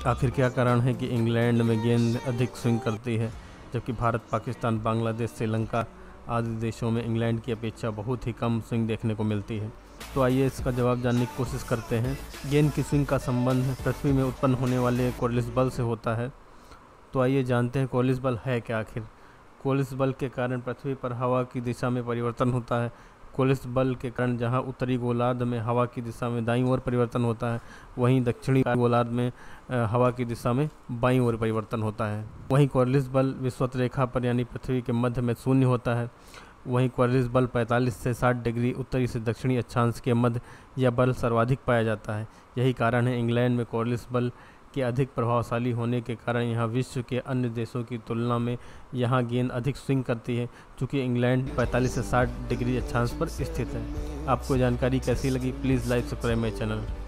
आखिर क्या कारण है कि इंग्लैंड में गेंद अधिक स्विंग करती है, जबकि भारत, पाकिस्तान, बांग्लादेश, श्रीलंका आदि देशों में इंग्लैंड की अपेक्षा बहुत ही कम स्विंग देखने को मिलती है। तो आइए इसका जवाब जानने की कोशिश करते हैं। गेंद की स्विंग का संबंध पृथ्वी में उत्पन्न होने वाले कॉर्लिस बल से होता है। तो आइए जानते हैं कॉर्लिस बल है क्या आखिर। कॉर्लिस बल के कारण पृथ्वी पर हवा की दिशा में परिवर्तन होता है। कॉर्लिस बल के कारण जहां उत्तरी गोलार्ध में हवा की दिशा में दाईं ओर परिवर्तन होता है, वहीं दक्षिणी गोलार्ध में हवा की दिशा में बाईं ओर परिवर्तन होता है। वहीं कॉर्लिस बल विषुवत रेखा पर यानी पृथ्वी के मध्य में शून्य होता है। वहीं कॉर्लिस बल 45 से 60 डिग्री उत्तरी से दक्षिणी अक्षांश के मध्य यह बल सर्वाधिक पाया जाता है। यही कारण है इंग्लैंड में कॉर्लिस बल के अधिक प्रभावशाली होने के कारण यहाँ विश्व के अन्य देशों की तुलना में यहाँ गेंद अधिक स्विंग करती है, चूँकि इंग्लैंड 45 से 60 डिग्री अक्षांश पर स्थित है। आपको जानकारी कैसी लगी? Please like subscribe my channel.